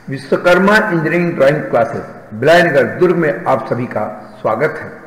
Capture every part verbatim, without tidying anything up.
Vishwakarma engineering drawing classes Bhilai Nagar Durg में आप सभी का स्वागत है।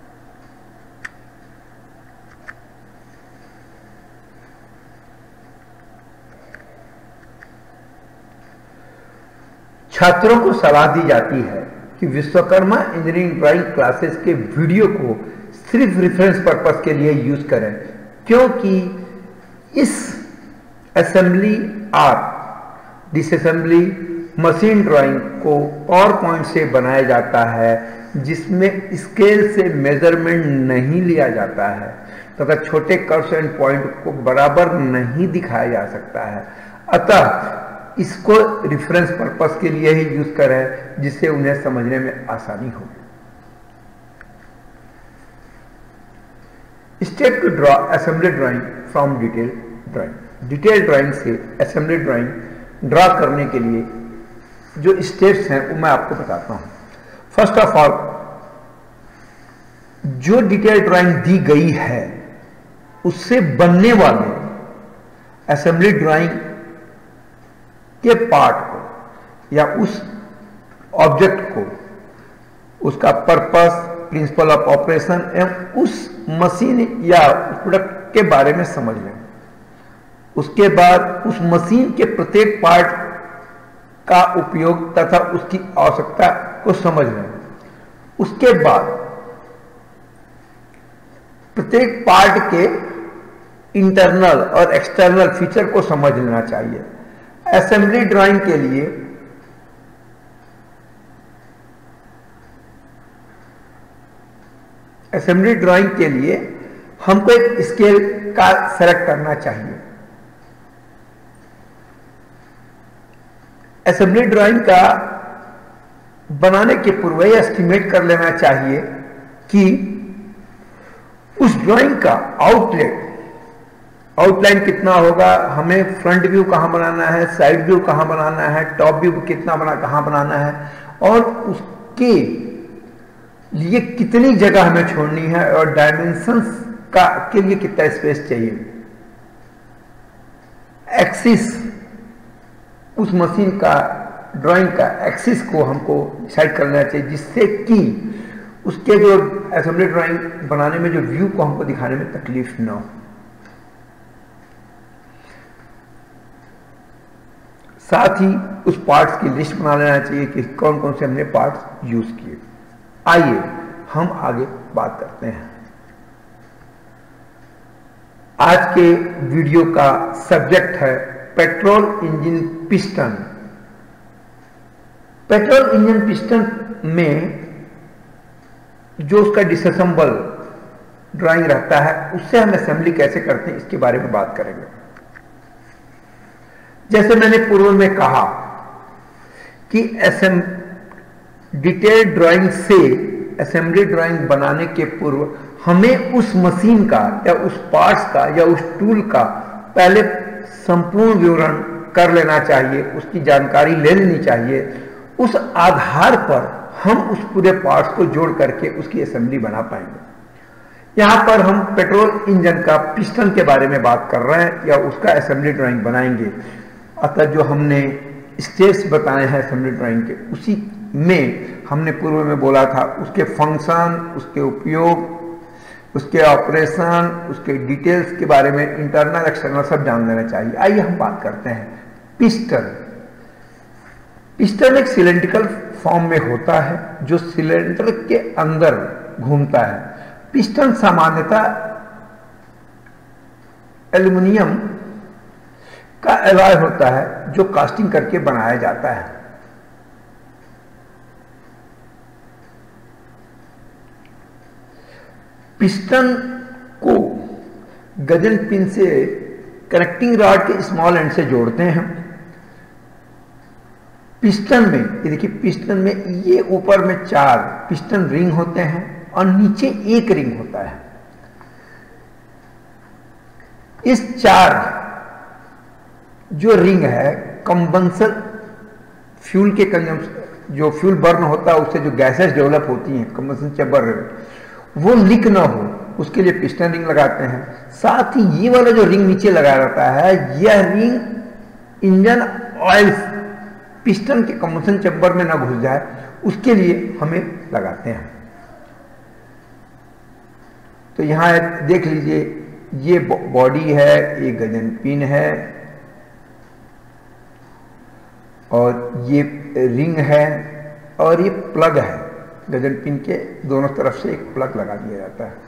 छात्रों को सलाह दी जाती है कि विश्वकर्मा इंजीनियरिंग ड्राइंग क्लासेस के वीडियो को सिर्फ रेफरेंस पर्पस के लिए यूज करें, क्योंकि इस assembly and disassembly machine drawing को पावर पॉइंट से बनाया जाता है, जिसमें स्केल से मेजरमेंट नहीं लिया जाता है तथा तो छोटे कर्व्स एंड पॉइंट को बराबर नहीं दिखाया जा सकता है। अतः इसको रेफरेंस पर्पस के लिए ही यूज करें, जिससे उन्हें समझने में आसानी हो। Step two draw assembly drawing from detail drawing. Detail drawing से असेंबली ड्राइंग ड्रॉ करने के लिए जो स्टेप्स हैं वो मैं आपको बताता हूं। फर्स्ट ऑफ ऑल, जो डिटेल ड्राइंग दी गई है उससे बनने वाले असेंबली ड्राइंग के पार्ट को या उस ऑब्जेक्ट को, उसका पर्पस, प्रिंसिपल ऑफ ऑपरेशन एवं उस मशीन या प्रोडक्ट के बारे में समझ लें। उसके बाद उस मशीन के प्रत्येक पार्ट का उपयोग तथा उसकी आवश्यकता को समझ लें। उसके बाद प्रत्येक पार्ट के इंटरनल और एक्सटर्नल फीचर को समझ लेना चाहिए। असेंबली ड्राइंग के लिए असेंबली ड्राइंग के लिए हमको एक स्केल का सेलेक्ट करना चाहिए। असेंबली ड्राइंग का बनाने के पूर्व ही एस्टिमेट कर लेना चाहिए कि उस ड्राइंग का आउटलेट आउटलाइन कितना होगा, हमें फ्रंट व्यू कहां बनाना है, साइड व्यू कहां बनाना है, टॉप व्यू कितना बना कहां बनाना है, और उसके लिए कितनी जगह हमें छोड़नी है और डायमेंशंस का के लिए कितना स्पेस चाहिए। एक्सिस, उस मशीन का ड्राइंग का एक्सिस को हमको डिसाइड करना चाहिए, जिससे कि उसके जो असेंबली ड्राइंग बनाने में जो व्यू को हमको दिखाने में तकलीफ ना हो। साथ ही उस पार्ट्स की लिस्ट बना लेना चाहिए कि कौन कौन से हमने पार्ट्स यूज किए। आइए हम आगे बात करते हैं। आज के वीडियो का सब्जेक्ट है petrol engine piston. Petrol engine piston में जो उसका डिसअसेंबल ड्राइंग रहता है, उससे हम असेंबली कैसे करते हैं इसके बारे में बात करेंगे। जैसे मैंने पूर्व में कहा कि डिटेल ड्राइंग से असेंबली ड्राइंग बनाने के पूर्व हमें उस मशीन का या उस पार्ट्स का या उस टूल का पहले संपूर्ण विवरण कर लेना चाहिए, उसकी जानकारी ले लेनी चाहिए। उस आधार पर हम उस पूरे पार्ट्स को जोड़ करके उसकी असेंबली बना पाएंगे। यहां पर हम पेट्रोल इंजन का पिस्टन के बारे में बात कर रहे हैं या उसका असेंबली ड्राइंग बनाएंगे। अतः जो हमने स्टेप्स बताए हैं असेंबली ड्राइंग के, उसी में हमने पूर्व में बोला था उसके फंक्शन, उसके उपयोग, उसके ऑपरेशन, उसके डिटेल्स के बारे में इंटरनल एक्सटर्नल सब जान लेना चाहिए। आइए हम बात करते हैं पिस्टन। पिस्टन एक सिलेंड्रिकल फॉर्म में होता है जो सिलेंडर के अंदर घूमता है। पिस्टन सामान्यतः एल्युमिनियम का एलॉय होता है जो कास्टिंग करके बनाया जाता है। पिस्टन को गजन पिन से कनेक्टिंग रॉड के स्मॉल एंड से जोड़ते हैं। पिस्टन में ये देखिए, पिस्टन में ये ऊपर में चार पिस्टन रिंग होते हैं और नीचे एक रिंग होता है। इस चार जो रिंग है कंबंसन फ्यूल के कंजम्पशन, जो फ्यूल बर्न होता है उससे जो गैसेस डेवलप होती हैं, कंबंसन चैम्बर, वो लीक ना हो उसके लिए पिस्टन रिंग लगाते हैं। साथ ही ये वाला जो रिंग नीचे लगा रहता है, यह रिंग इंजन ऑयल पिस्टन के कंबशन चैम्बर में ना घुस जाए, उसके लिए हमें लगाते हैं। तो यहां देख लीजिए, ये बॉडी है, ये गजन पिन है और ये रिंग है और ये प्लग है। गजन पिन के दोनों तरफ से एक प्लग लगा दिया जाता है।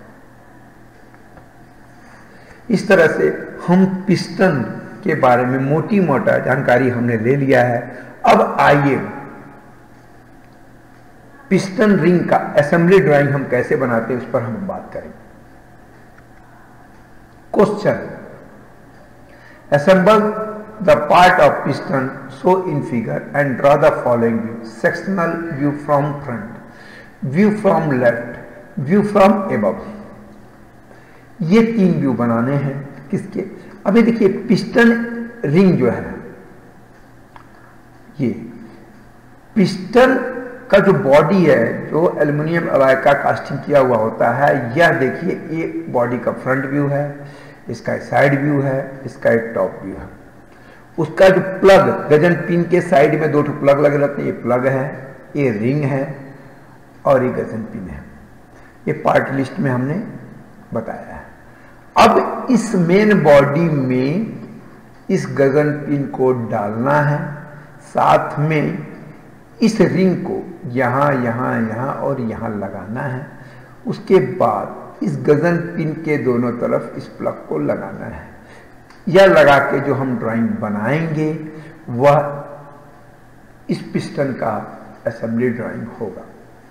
इस तरह से हम पिस्टन के बारे में मोटी मोटा जानकारी हमने ले लिया है। अब आइए पिस्टन रिंग का असेंबली ड्राइंग हम कैसे बनाते हैं उस पर हम बात करें। Question, assemble the part of piston shown in figure and draw the following view: sectional view from front, view from left, view from above। ये तीन व्यू बनाने हैं किसके? अभी देखिए पिस्टन रिंग जो है, ये पिस्टन का जो बॉडी है, जो एल्युमिनियम अलॉय का कास्टिंग किया हुआ होता है, यह देखिए ये बॉडी का फ्रंट व्यू है, इसका एक साइड व्यू है, इसका एक टॉप व्यू है। उसका जो प्लग, गजन पिन के साइड में दो ठो प्लग लगे रहते हैं, ये प्लग है, ये रिंग है और ये गजन पिन है। ये पार्ट लिस्ट में हमने बताया है। अब इस मेन बॉडी में इस गजन पिन को डालना है, साथ में इस रिंग को यहां यहां यहां और यहां लगाना है। उसके बाद इस गजन पिन के दोनों तरफ इस प्लग को लगाना है। यह लगा के जो हम ड्राइंग बनाएंगे वह इस पिस्टन का असेंबली ड्राइंग होगा।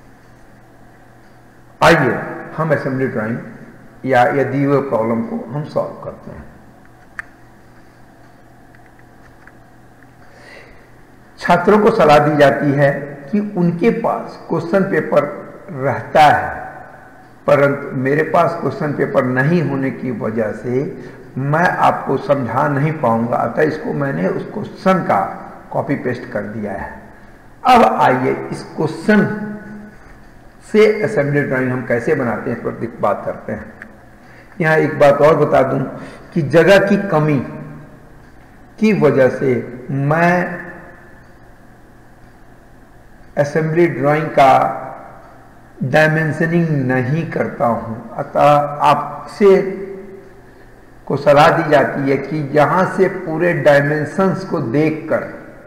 आइए हम असेंबली ड्राइंग या या दी हुए प्रॉब्लम को हम सॉल्व करते हैं। छात्रों को सलाह दी जाती है कि उनके पास क्वेश्चन पेपर रहता है, परंतु मेरे पास क्वेश्चन पेपर नहीं होने की वजह से मैं आपको समझा नहीं पाऊंगा, अतः इसको मैंने उस क्वेश्चन का कॉपी पेस्ट कर दिया है। अब आइए इस क्वेश्चन से असेंबली ड्राइंग हम कैसे बनाते हैं इस पर बात करते हैं। यहां एक बात और बता दूं कि जगह की कमी की वजह से मैं असेंबली ड्राइंग का डायमेंशनिंग नहीं करता हूं, अतः आपसे को सलाह दी जाती है कि यहां से पूरे डायमेंशंस को देखकर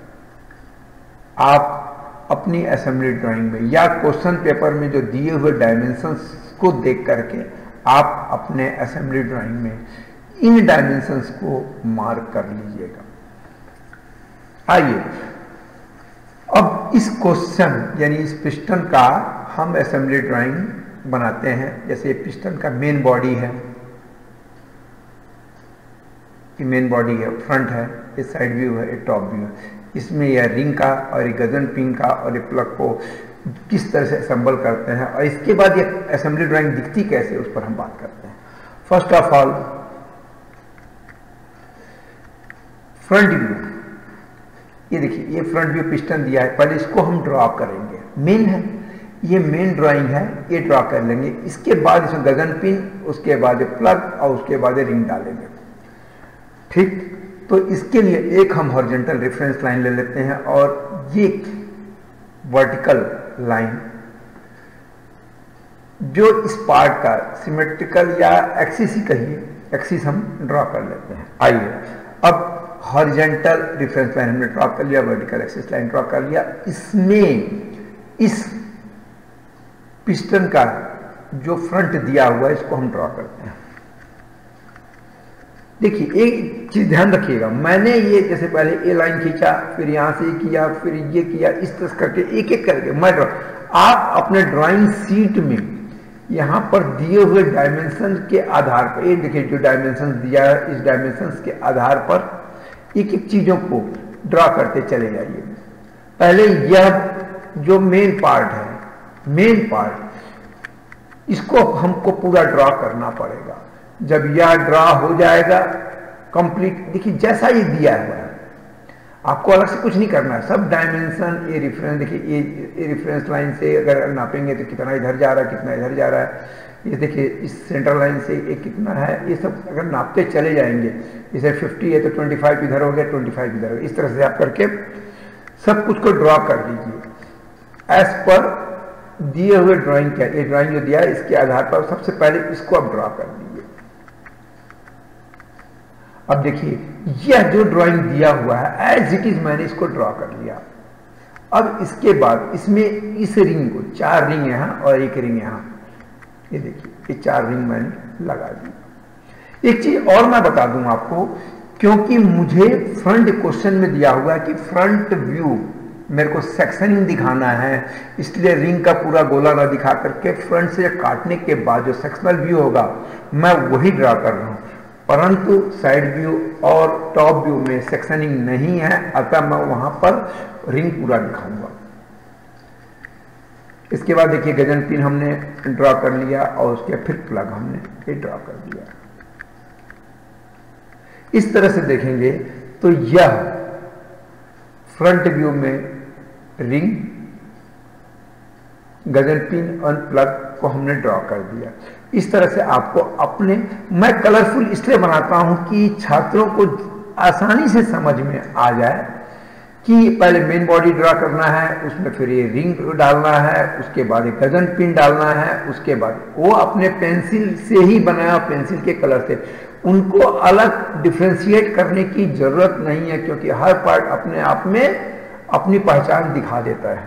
आप अपनी असेंबली ड्राइंग में या क्वेश्चन पेपर में जो दिए हुए डायमेंशंस को देख करके आप अपने असेंबली ड्राइंग में इन डायमेंशंस को मार्क कर लीजिएगा। आइए अब इस क्वेश्चन यानी इस पिस्टन का हम असेंबली ड्राइंग बनाते हैं। जैसे पिस्टन का मेन बॉडी है, ये मेन बॉडी है, फ्रंट है, ये साइड व्यू है, ये टॉप व्यू है। इसमें यह रिंग का और ये गजन पिन का और ये प्लग को किस तरह से असेंबल करते हैं और इसके बाद ये असेंबली ड्राइंग दिखती कैसे उस पर हम बात करते हैं। First of all front view, ये देखिए ये फ्रंट व्यू पिस्टन दिया है, पहले इसको हम ड्रॉ करेंगे। मेन है, ये मेन ड्राइंग है, ये ड्रॉ कर लेंगे। इसके बाद इसमें गगन पिन, उसके बाद ये प्लग और उसके बाद ये रिंग डालेंगे। ठीक, तो इसके लिए एक हम हॉरिजॉन्टल रेफरेंस लाइन ले लेते हैं और ये वर्टिकल लाइन जो इस पार्ट का सिमेट्रिकल या एक्सिस ही कहिए, एक्सिस हम ड्रॉ कर लेते हैं। आइए अब हॉरिजॉन्टल रेफरेंस लाइन हमने ड्रॉ कर लिया, वर्टिकल एक्सिस लाइन ड्रॉ कर लिया। इसमें इस पिस्टन का जो फ्रंट दिया हुआ है इसको हम ड्रॉ करते हैं। देखिए एक चीज ध्यान रखिएगा, मैंने ये जैसे पहले ए लाइन खींचा, फिर यहां से किया, फिर ये किया, इस तरह करके एक एक करके मैं ड्रॉ। आप अपने ड्राइंग शीट में यहां पर दिए हुए डायमेंशन के आधार पर, ये देखिए जो डायमेंशन दिया है इस डायमेंशन के आधार पर एक एक चीजों को ड्रॉ करते चले जाइए। पहले यह जो मेन पार्ट है, मेन पार्ट इसको हमको पूरा ड्रॉ करना पड़ेगा। जब यह ड्रॉ हो जाएगा कंप्लीट, देखिए जैसा ये दिया हुआ है आपको अलग से कुछ नहीं करना है, सब डायमेंशन ये रेफरेंस, देखिए ये, ये रेफरेंस लाइन से अगर नापेंगे तो कितना इधर जा रहा है, कितना इधर जा रहा है, ये देखिए इस सेंटर लाइन से ये कितना है, ये सब अगर नापते चले जाएंगे, जैसे पचास है तो पच्चीस इधर हो गया, पच्चीस इधर हो गया, इस तरह से आप करके सब कुछ को ड्रॉ कर लीजिए एज पर दिए हुए ड्राइंग क्या, ये ड्राइंग जो दिया है इसके आधार पर सबसे पहले इसको आप ड्रॉ कर लीजिए। अब देखिए यह जो ड्राइंग दिया हुआ है एज इट इज मैंने इसको ड्रॉ कर लिया। अब इसके बाद इसमें इस रिंग को, चार रिंग यहां और एक रिंग यहां, ये देखिए ये चार रिंग मैंने लगा दी। एक चीज और मैं बता दूं आपको, क्योंकि मुझे फ्रंट क्वेश्चन में दिया हुआ है कि फ्रंट व्यू मेरे को सेक्शनिंग दिखाना है, इसलिए रिंग का पूरा गोला ना दिखा करके फ्रंट से काटने के बाद जो सेक्शनल व्यू होगा मैं वही ड्रा कर रहा हूं, परंतु साइड व्यू और टॉप व्यू में सेक्शनिंग नहीं है, अतः मैं वहां पर रिंग पूरा दिखाऊंगा। इसके बाद देखिए गजन पिन हमने ड्रॉ कर लिया और उसके फिर प्लग हमने ये ड्रॉ कर दिया। इस तरह से देखेंगे तो यह फ्रंट व्यू में रिंग, गजन पिन और प्लग को हमने ड्रॉ कर दिया। इस तरह से आपको अपने, मैं कलरफुल इसलिए बनाता हूं कि छात्रों को आसानी से समझ में आ जाए कि पहले मेन बॉडी ड्रॉ करना है, उसमें फिर ये रिंग डालना है, उसके बाद एक गजन पिन डालना है, उसके बाद वो अपने पेंसिल से ही बनाया, पेंसिल के कलर से, उनको अलग डिफ्रेंशिएट करने की जरूरत नहीं है, क्योंकि हर पार्ट अपने आप में अपनी पहचान दिखा देता है।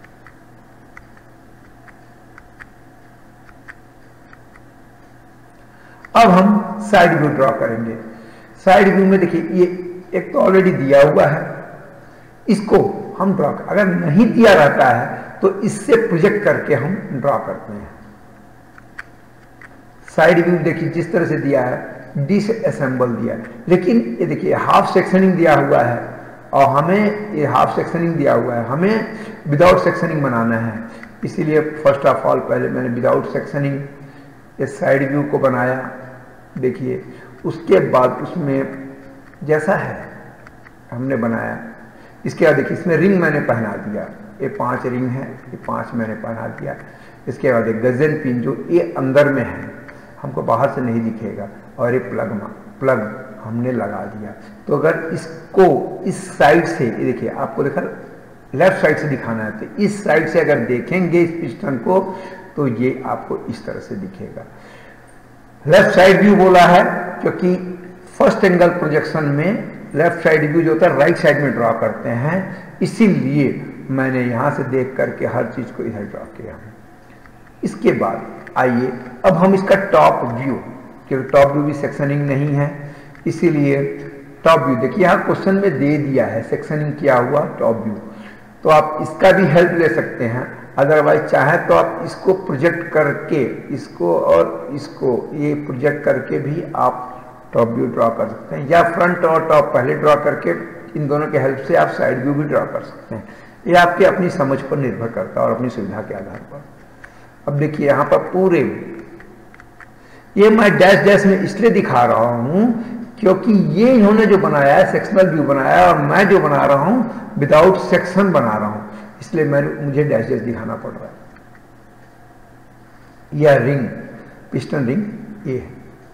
अब हम साइड व्यू ड्रॉ करेंगे। साइड व्यू में देखिए ये एक तो ऑलरेडी दिया हुआ है, इसको हम ड्रॉ कर, अगर नहीं दिया रहता है तो इससे प्रोजेक्ट करके हम ड्रॉ करते हैं। साइड व्यू देखिए जिस तरह से दिया है, डिसअसेंबल दिया है, लेकिन ये देखिए हाफ सेक्शनिंग दिया हुआ है और हमें ये हाफ सेक्शनिंग दिया हुआ है, हमें विदाउट सेक्शनिंग बनाना है। इसीलिए फर्स्ट ऑफ ऑल पहले मैंने विदाउट सेक्शनिंग ये साइड व्यू को बनाया। देखिए उसके बाद उसमें जैसा है हमने बनाया, इसके बाद देखिए इसमें रिंग मैंने पहना दिया, ये पांच रिंग है, ये पांच मैंने पहना दिया। इसके बाद एक गजन पिन जो ये अंदर में है, हमको बाहर से नहीं दिखेगा, और ये प्लग प्लग हमने लगा दिया। तो अगर इसको इस साइड से, ये देखिए आपको देखा लेफ्ट साइड से दिखाना है, तो इस साइड से अगर देखेंगे इस पिस्टन को तो ये आपको इस तरह से दिखेगा। लेफ्ट साइड व्यू बोला है क्योंकि फर्स्ट एंगल प्रोजेक्शन में लेफ्ट साइड व्यू जो होता है राइट साइड में ड्रॉ करते हैं, इसीलिए मैंने यहां से देख करके हर चीज को इधर ड्रॉ किया। इसके बाद आइए अब हम इसका टॉप व्यू, क्योंकि टॉप व्यू भी सेक्शनिंग नहीं है, इसीलिए टॉप व्यू देखिए यहां क्वेश्चन में दे दिया है सेक्शनिंग किया हुआ टॉप व्यू, तो आप इसका भी हेल्प ले सकते हैं। अदरवाइज चाहे तो आप इसको प्रोजेक्ट करके, इसको और इसको ये प्रोजेक्ट करके भी आप टॉप व्यू ड्रॉ कर सकते हैं, या फ्रंट और टॉप पहले ड्रॉ करके इन दोनों के हेल्प से आप साइड व्यू भी ड्रॉ कर सकते हैं। ये आपकी अपनी समझ पर निर्भर करता है और अपनी सुविधा के आधार पर। अब देखिए यहाँ पर पूरे, ये मैं डैश डैश में इसलिए दिखा रहा हूं क्योंकि ये इन्होंने जो बनाया है सेक्शनल व्यू बनाया है, और मैं जो बना रहा हूं विदाउट सेक्शन बना रहा हूं, इसलिए मैं मुझे डैश डैश दिखाना पड़ रहा है। यह रिंग, पिस्टन रिंग ये है।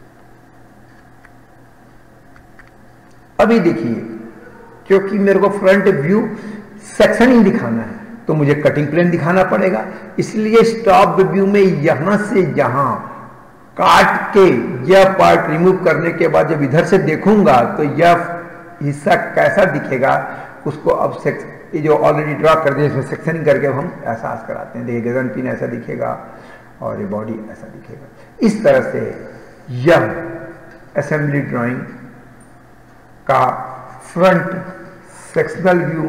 अभी देखिए क्योंकि मेरे को फ्रंट व्यू सेक्शनिंग दिखाना है तो मुझे कटिंग प्लेन दिखाना पड़ेगा, इसलिए टॉप व्यू में यहां से यहां काट के यह पार्ट रिमूव करने के बाद जब इधर से देखूंगा तो यह हिस्सा कैसा दिखेगा उसको अब ये जो ऑलरेडी ड्रॉ कर दिया इसमें सेक्शनिंग करके हम एहसास कराते हैं। देखिए गगन पिन ऐसा दिखेगा और ये बॉडी ऐसा दिखेगा। इस तरह से यह असेंबली ड्राइंग का front sectional view,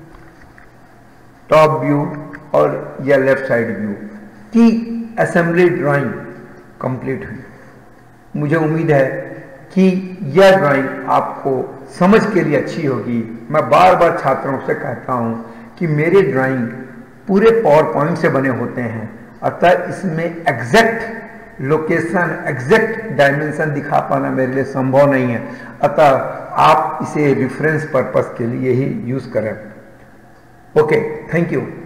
top view और या लेफ्ट साइड व्यू की असेंबली ड्राइंग कंप्लीट हुई। मुझे उम्मीद है कि यह ड्राइंग आपको समझ के लिए अच्छी होगी। मैं बार बार छात्रों से कहता हूं कि मेरे ड्राइंग पूरे पावर पॉइंट से बने होते हैं, अतः इसमें एग्जैक्ट लोकेशन, एग्जैक्ट डायमेंशन दिखा पाना मेरे लिए संभव नहीं है, अतः आप इसे रेफरेंस पर्पस के लिए ही यूज करें। Okay, thank you.